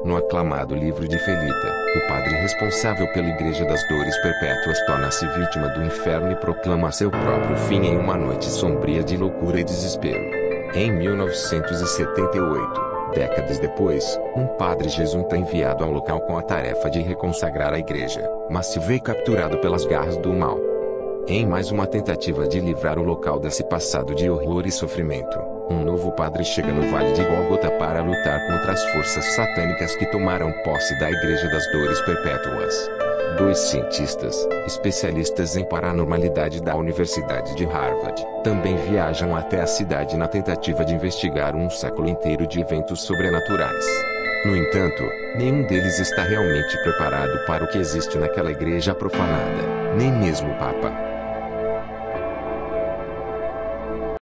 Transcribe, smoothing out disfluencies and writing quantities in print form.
No aclamado livro de Felita, o padre responsável pela Igreja das Dores Perpétuas torna-se vítima do inferno e proclama seu próprio fim em uma noite sombria de loucura e desespero. Em 1978, décadas depois, um padre jesuíta é enviado ao local com a tarefa de reconsagrar a igreja, mas se vê capturado pelas garras do mal. Em mais uma tentativa de livrar o local desse passado de horror e sofrimento, um novo padre chega no Vale de Gólgota para lutar contra as forças satânicas que tomaram posse da Igreja das Dores Perpétuas. Dois cientistas, especialistas em paranormalidade da Universidade de Harvard, também viajam até a cidade na tentativa de investigar um século inteiro de eventos sobrenaturais. No entanto, nenhum deles está realmente preparado para o que existe naquela igreja profanada, nem mesmo o Papa.